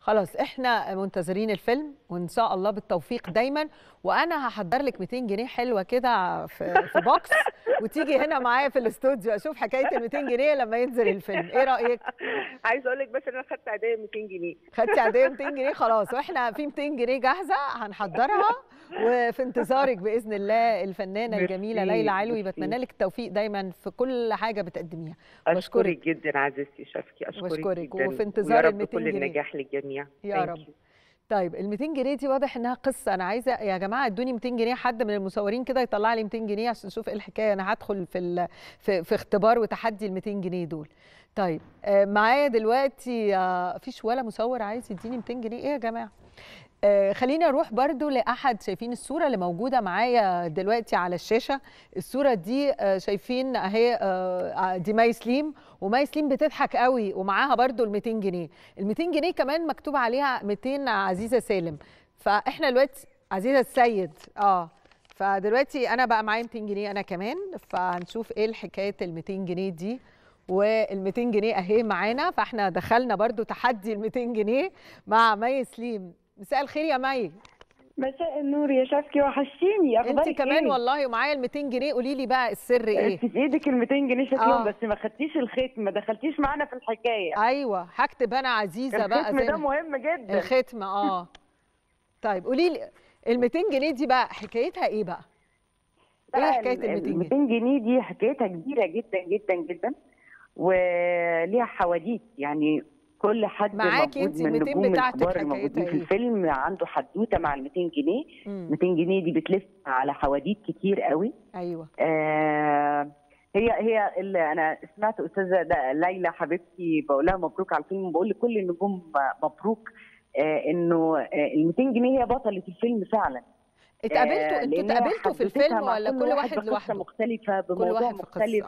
خلاص احنا منتظرين الفيلم وان شاء الله بالتوفيق دايما. وانا هحضر لك 200 جنيه حلوه كده في بوكس، وتيجي هنا معايا في الاستوديو اشوف حكايه ال 200 جنيه لما ينزل الفيلم. ايه رايك؟ عايزه اقول لك بس انا خدت عاديه 200 جنيه. خدتي عاديه 200 جنيه؟ خلاص، واحنا في 200 جنيه جاهزه هنحضرها، وفي انتظارك باذن الله الفنانه الجميله ليلى علوي. بتمنى لك التوفيق دايما في كل حاجه بتقدميها. اشكرك جدا عزيزتي شفكي، اشكرك جدا، وفي انتظار ال 200 كل جنيه. النجاح للجميع يا رب. طيب ال 200 جنيه دي واضح انها قصه. انا عايزه يا جماعه ادوني 200 جنيه، حد من المصورين كده يطلع لي 200 جنيه عشان نشوف ايه الحكايه. انا هدخل في اختبار وتحدي ال 200 جنيه دول. طيب معايا دلوقتي فيش ولا مصور عايز يديني 200 جنيه؟ ايه يا جماعه؟ خلينا نروح برضو لأحد. شايفين الصورة اللي موجودة معايا دلوقتي على الشاشة؟ الصورة دي شايفين اهي، دي مي سليم، ومي سليم بتضحك قوي ومعاها برضو ال 200 جنيه. ال 200 جنيه كمان مكتوب عليها 200 عزيزة سالم. فاحنا دلوقتي عزيزة السيد. فدلوقتي انا بقى معايا 200 جنيه انا كمان، فهنشوف ايه الحكاية ال 200 جنيه دي. وال 200 جنيه اهي معانا، فاحنا دخلنا برضو تحدي ال 200 جنيه مع مي سليم. مساء الخير يا مي. مساء النور يا شفكي، وحشتيني. اخبارك انت كمان ايه؟ والله، ومعايا ال 200 جنيه. قولي لي بقى السر ايه؟ انت في ايدك ال 200 جنيه شكلهم، بس ما خدتيش الختم، ما دخلتيش معانا في الحكايه. ايوه هكتب انا عزيزه بقى. الختم ده مهم جدا. الختم طيب قولي لي ال 200 جنيه دي بقى حكايتها ايه بقى؟ ايه حكايه ال 200 جنيه؟ 200 جنيه دي حكايتها كبيره جدا جدا جدا، وليها حواديت. يعني كل حد معاكي انت من 200 النجوم بتاعتك الكبار الموجودين في الفيلم عنده حدوته مع ال 200 جنيه. 200 جنيه دي بتلف على حواديت كتير قوي. ايوه. هي اللي انا سمعت استاذه ليلى حبيبتي بقول لها مبروك على الفيلم، بقول لكل النجوم مبروك. انه ال 200 جنيه هي بطله الفيلم فعلا. اتقابلتوا انتوا اتقابلتوا في الفيلم ولا كل واحد لوحده؟ مختلفه، بموضوع مختلف.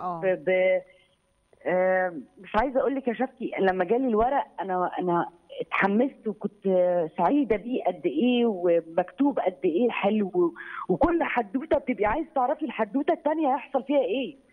مش عايزه اقول لك يا شفتي، لما جالي الورق انا اتحمست وكنت سعيده بيه قد ايه، ومكتوب قد ايه حلو، وكل حدوته بتبقي عايز تعرفي الحدوته الثانيه هيحصل فيها ايه.